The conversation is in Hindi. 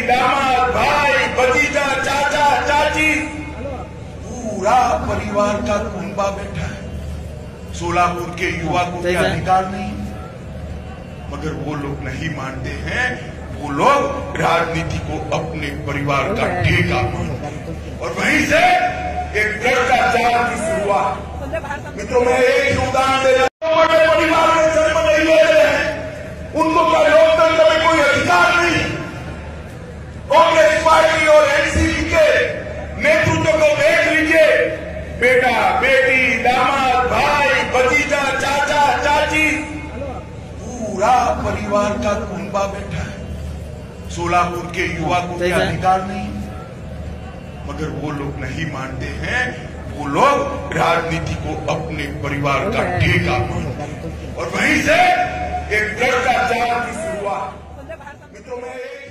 दामाद, भाई, भतीजा, चाचा, चाची, पूरा परिवार का कुंबा बैठा है। सोलापुर के युवा को क्या अधिकार नहीं? मगर वो लोग नहीं मानते हैं। वो लोग राजनीति को अपने परिवार का ठेका मानते हैं और वहीं से एक भ्रष्टाचार की शुरुआत। मित्रों, मैं एक उदाहरण दे रहा हूं। परिवार में जन्म नहीं ले रहे हैं, उनको क्या लोकतंत्र में कोई अधिकार नहीं? कांग्रेस पार्टी और एनसीपी के नेतृत्व को देख लीजिए। बेटा, बेटी, दामाद, भाई, भतीजा, चाचा, चाची, पूरा परिवार का कुंबा बैठा है। सोलापुर के युवा को क्या अधिकार नहीं? मगर वो लोग नहीं मानते हैं। वो लोग राजनीति को अपने परिवार का ठेका मानते हैं और वहीं से एक भ्रष्टाचार की शुरुआत। मित्रों, मैं